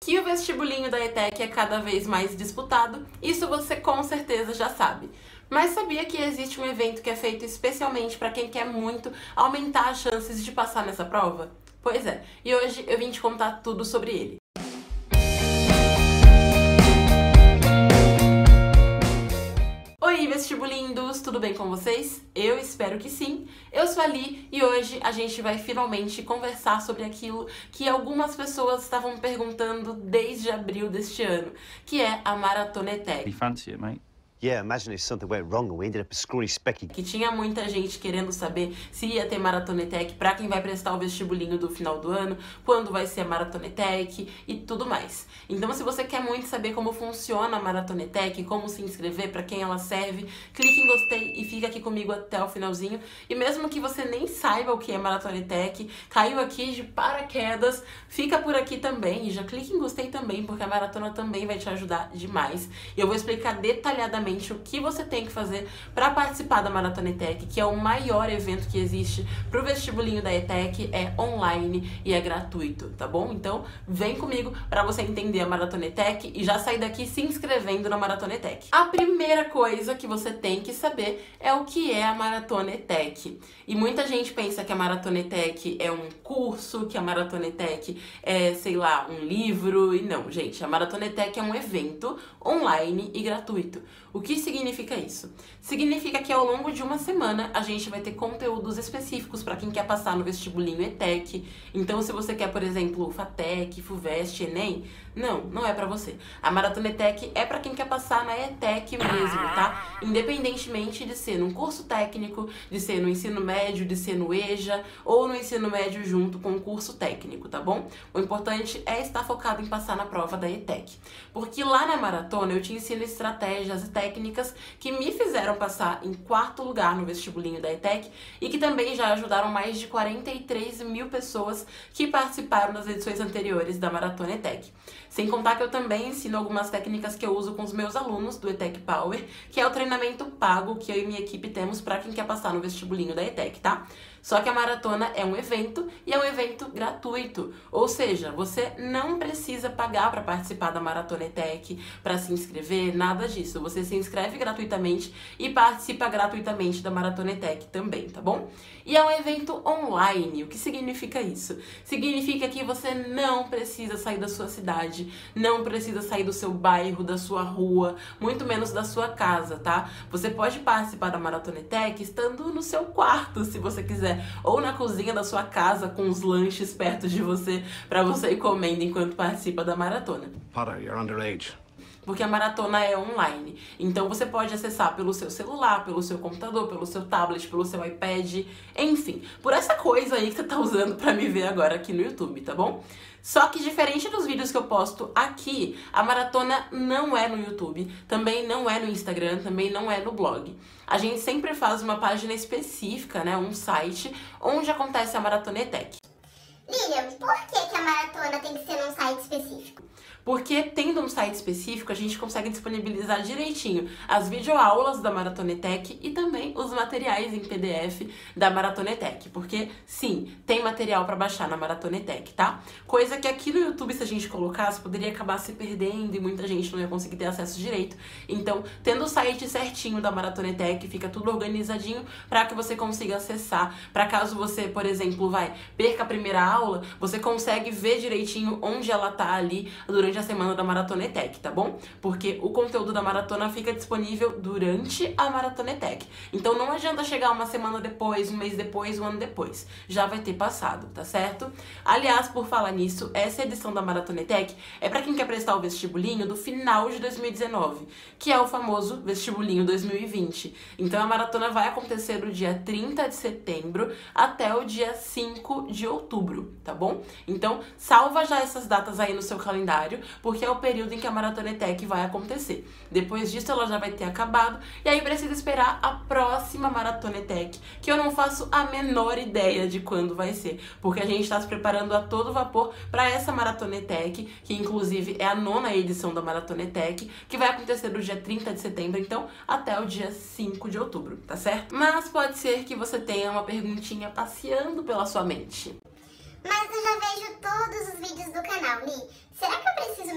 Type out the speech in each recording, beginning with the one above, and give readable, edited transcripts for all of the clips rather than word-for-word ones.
Que o vestibulinho da ETEC é cada vez mais disputado, isso você com certeza já sabe. Mas sabia que existe um evento que é feito especialmente para quem quer muito aumentar as chances de passar nessa prova? Pois é, e hoje eu vim te contar tudo sobre ele. Oi, vestibulindos! Tudo bem com vocês? Eu espero que sim. Eu sou a Li e hoje a gente vai finalmente conversar sobre aquilo que algumas pessoas estavam perguntando desde abril deste ano, que é a Maratona ETEC. You fancy it, mate? Yeah, imagine if something went wrong and we ended up a screwy specky. Que tinha muita gente querendo saber se ia ter Maratona ETEC pra quem vai prestar o vestibulinho do final do ano, quando vai ser a Maratona ETEC e tudo mais. Então, se você quer muito saber como funciona a Maratona ETEC, como se inscrever, pra quem ela serve, clique em gostei e fica aqui comigo até o finalzinho. E mesmo que você nem saiba o que é Maratona ETEC, caiu aqui de paraquedas, fica por aqui também e já clique em gostei também, porque a maratona também vai te ajudar demais. E eu vou explicar detalhadamente o que você tem que fazer para participar da Maratona ETEC, que é o maior evento que existe pro vestibulinho da ETEC, é online e é gratuito, tá bom? Então, vem comigo para você entender a Maratona ETEC e já sair daqui se inscrevendo na Maratona ETEC. A primeira coisa que você tem que saber é o que é a Maratona ETEC. E muita gente pensa que a Maratona ETEC é um curso, que a Maratona ETEC é, sei lá, um livro, e não, gente, a Maratona ETEC é um evento online e gratuito. O que significa isso? Significa que ao longo de uma semana a gente vai ter conteúdos específicos para quem quer passar no vestibulinho ETEC. Então, se você quer, por exemplo, FATEC, FUVEST, ENEM, não é pra você. A Maratona ETEC é pra quem quer passar na ETEC mesmo, tá? Independentemente de ser num curso técnico, de ser no ensino médio, de ser no EJA ou no ensino médio junto com o curso técnico, tá bom? O importante é estar focado em passar na prova da ETEC. Porque lá na maratona eu te ensino estratégias e técnicas que me fizeram passar em 4º lugar no vestibulinho da ETEC e que também já ajudaram mais de 43 mil pessoas que participaram das edições anteriores da Maratona ETEC. Sem contar que eu também ensino algumas técnicas que eu uso com os meus alunos do ETEC Power, que é o treinamento pago que eu e minha equipe temos para quem quer passar no vestibulinho da ETEC, tá? Só que a maratona é um evento e é um evento gratuito. Ou seja, você não precisa pagar para participar da Maratona ETEC, para se inscrever, nada disso. Você se inscreve gratuitamente e participa gratuitamente da Maratona ETEC também, tá bom? E é um evento online. O que significa isso? Significa que você não precisa sair da sua cidade, não precisa sair do seu bairro, da sua rua, muito menos da sua casa, tá? Você pode participar da Maratona ETEC estando no seu quarto, se você quiser, ou na cozinha da sua casa com os lanches perto de você para você ir comendo enquanto participa da maratona. Potter, you're underage. Porque a maratona é online. Então você pode acessar pelo seu celular, pelo seu computador, pelo seu tablet, pelo seu iPad, enfim, por essa coisa aí que você tá usando pra me ver agora aqui no YouTube, tá bom? Só que diferente dos vídeos que eu posto aqui, a maratona não é no YouTube, também não é no Instagram, também não é no blog. A gente sempre faz uma página específica, né, um site, onde acontece a Maratona ETEC. Lilian, por que a maratona tem que ser num site específico? Porque tendo um site específico, a gente consegue disponibilizar direitinho as videoaulas da Maratona ETEC e também os materiais em PDF da Maratona ETEC. Porque, sim, tem material para baixar na Maratona ETEC, tá? Coisa que aqui no YouTube, se a gente colocasse, poderia acabar se perdendo e muita gente não ia conseguir ter acesso direito. Então, tendo o site certinho da Maratona ETEC, fica tudo organizadinho para que você consiga acessar. Para caso você, por exemplo, perca a primeira aula, você consegue ver direitinho onde ela tá ali durante a semana da Maratona ETEC, tá bom? Porque o conteúdo da maratona fica disponível durante a Maratona ETEC. Então não adianta chegar uma semana depois, um mês depois, um ano depois. Já vai ter passado, tá certo? Aliás, por falar nisso, essa edição da Maratona ETEC é pra quem quer prestar o vestibulinho do final de 2019, que é o famoso vestibulinho 2020. Então a maratona vai acontecer do dia 30 de setembro até o dia 5 de outubro, tá bom? Então salva já essas datas aí no seu calendário, porque é o período em que a Maratona ETEC vai acontecer. Depois disso ela já vai ter acabado e aí precisa esperar a próxima Maratona ETEC, que eu não faço a menor ideia de quando vai ser, porque a gente está se preparando a todo vapor para essa Maratona ETEC, que inclusive é a 9ª edição da Maratona ETEC, que vai acontecer do dia 30 de setembro, então até o dia 5 de outubro, tá certo? Mas pode ser que você tenha uma perguntinha passeando pela sua mente. Mas eu já vejo todos os vídeos do canal, Li. Será que eu preciso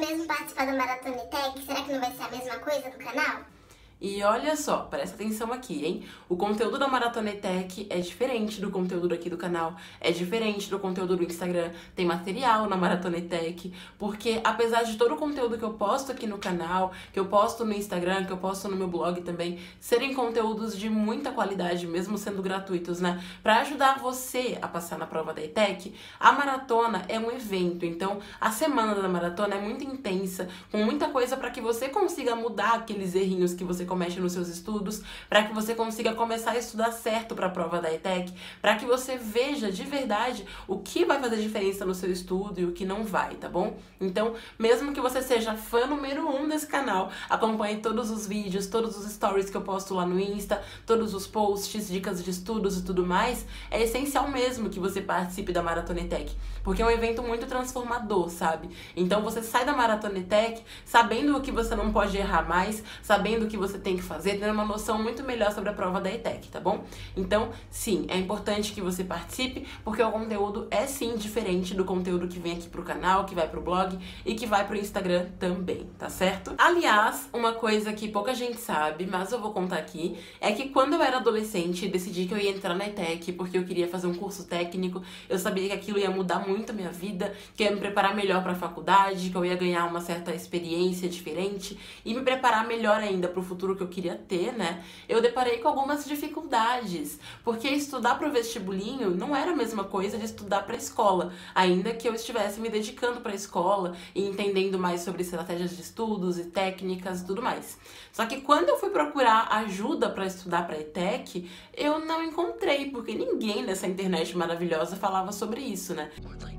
mesmo participar da Maratona ETEC? Será que não vai ser a mesma coisa do canal? E olha só, presta atenção aqui, hein? O conteúdo da Maratona ETEC é diferente do conteúdo aqui do canal, é diferente do conteúdo do Instagram, tem material na Maratona ETEC, porque apesar de todo o conteúdo que eu posto aqui no canal, que eu posto no Instagram, que eu posto no meu blog também, serem conteúdos de muita qualidade, mesmo sendo gratuitos, né? Pra ajudar você a passar na prova da ETEC, a maratona é um evento, então a semana da maratona é muito intensa, com muita coisa pra que você consiga mudar aqueles errinhos que você comete nos seus estudos, para que você consiga começar a estudar certo para a prova da ETEC, para que você veja de verdade o que vai fazer diferença no seu estudo e o que não vai, tá bom? Então, mesmo que você seja fã número 1 desse canal, acompanhe todos os vídeos, todos os stories que eu posto lá no Insta, todos os posts, dicas de estudos e tudo mais, é essencial mesmo que você participe da Maratona ETEC, porque é um evento muito transformador, sabe? Então você sai da Maratona ETEC sabendo o que você não pode errar mais, sabendo o que você tem que fazer, tendo uma noção muito melhor sobre a prova da ETEC, tá bom? Então, sim, é importante que você participe, porque o conteúdo é sim diferente do conteúdo que vem aqui pro canal, que vai pro blog e que vai pro Instagram também, tá certo? Aliás, uma coisa que pouca gente sabe, mas eu vou contar aqui, é que quando eu era adolescente, decidi que eu ia entrar na ETEC porque eu queria fazer um curso técnico, eu sabia que aquilo ia mudar muito a minha vida, que eu ia me preparar melhor pra faculdade, que eu ia ganhar uma certa experiência diferente e me preparar melhor ainda pro futuro que eu queria ter, né? Eu deparei com algumas dificuldades, porque estudar pro vestibulinho não era a mesma coisa de estudar pra escola, ainda que eu estivesse me dedicando pra escola e entendendo mais sobre estratégias de estudos e técnicas e tudo mais. Só que quando eu fui procurar ajuda pra estudar pra ETEC, eu não encontrei, porque ninguém nessa internet maravilhosa falava sobre isso, né?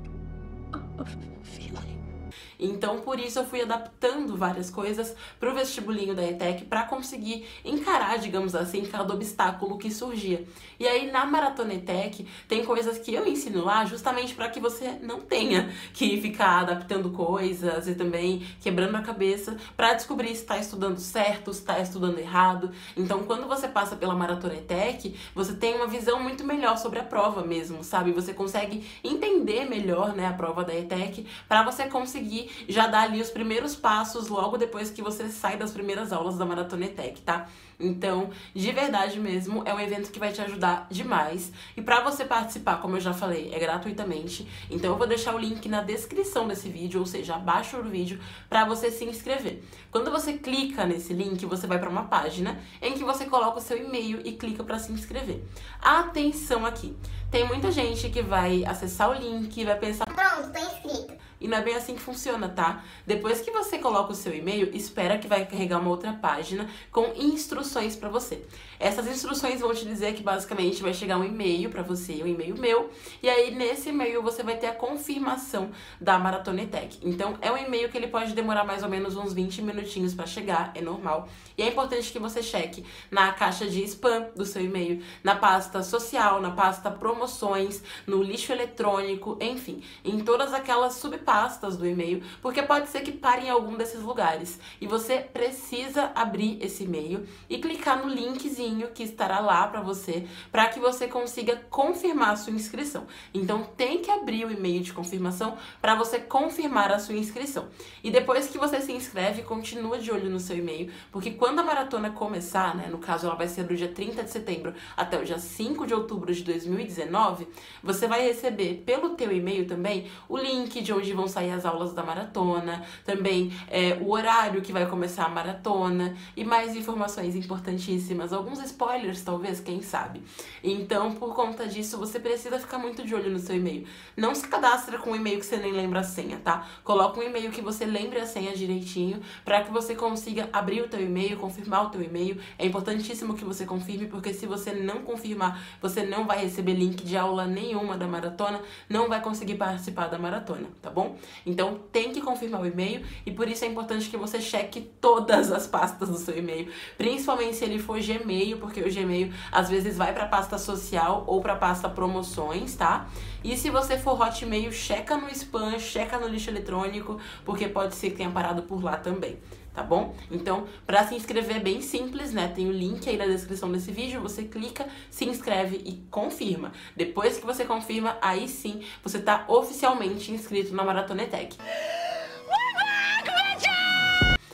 Então, por isso, eu fui adaptando várias coisas pro vestibulinho da ETEC pra conseguir encarar, digamos assim, cada obstáculo que surgia. E aí, na Maratona ETEC, tem coisas que eu ensino lá justamente pra que você não tenha que ficar adaptando coisas e também quebrando a cabeça pra descobrir se tá estudando certo, se tá estudando errado. Então, quando você passa pela Maratona ETEC, você tem uma visão muito melhor sobre a prova mesmo, sabe? Você consegue entender melhor, né, a prova da ETEC pra você conseguir já dar ali os primeiros passos logo depois que você sai das primeiras aulas da Maratona ETEC, tá? Então, de verdade mesmo, é um evento que vai te ajudar demais. E pra você participar, como eu já falei, é gratuitamente. Então eu vou deixar o link na descrição desse vídeo, ou seja, abaixo do vídeo, pra você se inscrever. Quando você clica nesse link, você vai pra uma página em que você coloca o seu e-mail e clica pra se inscrever. Atenção aqui! Tem muita gente que vai acessar o link e vai pensar... Pronto, tô inscrito. E não é bem assim que funciona, tá? Depois que você coloca o seu e-mail, espera que vai carregar uma outra página com instruções pra você. Essas instruções vão te dizer que basicamente vai chegar um e-mail pra você, um e-mail meu, e aí nesse e-mail você vai ter a confirmação da Maratona ETEC. Então é um e-mail que ele pode demorar mais ou menos uns 20 minutinhos pra chegar, é normal. E é importante que você cheque na caixa de spam do seu e-mail, na pasta social, na pasta promoções, no lixo eletrônico, enfim, em todas aquelas subpastas do e-mail, porque pode ser que pare em algum desses lugares. E você precisa abrir esse e-mail e clicar no linkzinho que estará lá pra você, para que você consiga confirmar a sua inscrição. Então tem que abrir o e-mail de confirmação para você confirmar a sua inscrição. E depois que você se inscreve, continua de olho no seu e-mail, porque quando a maratona começar, né, no caso ela vai ser do dia 30 de setembro até o dia 5 de outubro de 2019, você vai receber pelo teu e-mail também o link de onde vão sair as aulas da maratona, também o horário que vai começar a maratona e mais informações importantíssimas, alguns spoilers talvez, quem sabe. Então, por conta disso, você precisa ficar muito de olho no seu e-mail. Não se cadastra com um e-mail que você nem lembra a senha, tá? Coloca um e-mail que você lembre a senha direitinho para que você consiga abrir o teu e-mail, confirmar o teu e-mail. É importantíssimo que você confirme, porque se você não confirmar, você não vai receber link de aula nenhuma da maratona, não vai conseguir participar da maratona, tá bom? Então, tem que confirmar o e-mail e por isso é importante que você cheque todas as pastas do seu e-mail, principalmente se ele for Gmail, porque o Gmail às vezes vai pra pasta social ou pra pasta promoções, tá? E se você for Hotmail, checa no spam, checa no lixo eletrônico, porque pode ser que tenha parado por lá também, tá bom? Então, pra se inscrever é bem simples, né? Tem o link aí na descrição desse vídeo, você clica, se inscreve e confirma. Depois que você confirma, aí sim, você tá oficialmente inscrito na Maratona ETEC.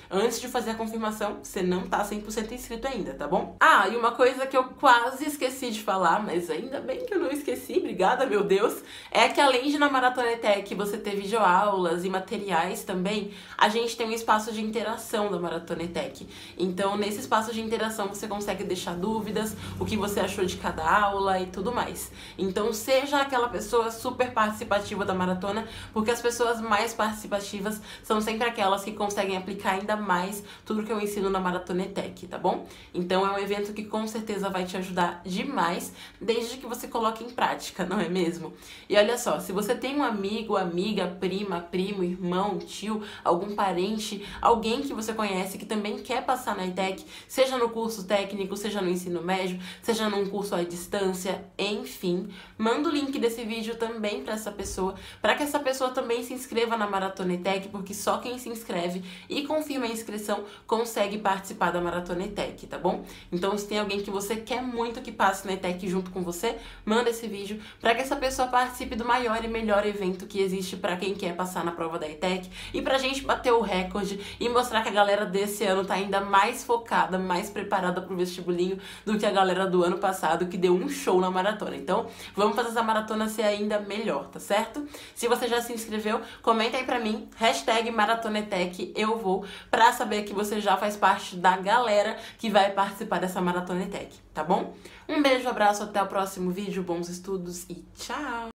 Antes de fazer a confirmação, você não tá 100% inscrito ainda, tá bom? Ah, e uma coisa que eu quase esqueci de falar, mas ainda bem que eu não esqueci, obrigada, meu Deus, é que além de na Maratona ETEC você ter videoaulas e materiais também, a gente tem um espaço de interação da Maratona ETEC. Então, nesse espaço de interação, você consegue deixar dúvidas, o que você achou de cada aula e tudo mais. Então, seja aquela pessoa super participativa da maratona, porque as pessoas mais participativas são sempre aquelas que conseguem aplicar ainda mais tudo que eu ensino na Maratona ETEC, tá bom? Então, é um evento que com certeza vai te ajudar demais, desde que você coloque em prática, não é mesmo? E olha só, se você tem um amigo, amiga, prima, primo, irmão, tio, algum parente, alguém que você conhece que também quer passar na ETEC, seja no curso técnico, seja no ensino médio, seja num curso à distância, enfim, manda o link desse vídeo também para essa pessoa, para que essa pessoa também se inscreva na Maratona ETEC, porque só quem se inscreve e confirma a inscrição consegue participar da Maratona ETEC, tá bom? Então, se tem alguém que você quer muito que passe na ETEC junto com você, manda esse vídeo para que essa pessoa participe do maior e melhor evento que existe para quem quer passar na prova da ETEC e pra gente bater o recorde e mostrar que a galera desse ano tá ainda mais focada, mais preparada pro vestibulinho do que a galera do ano passado, que deu um show na maratona. Então, vamos fazer essa maratona ser ainda melhor, tá certo? Se você já se inscreveu, comenta aí pra mim, #MaratonaETEC, eu vou, pra saber que você já faz parte da galera que vai participar dessa Maratona ETEC, tá bom? Um beijo, abraço, até o próximo vídeo, bons estudos e tchau!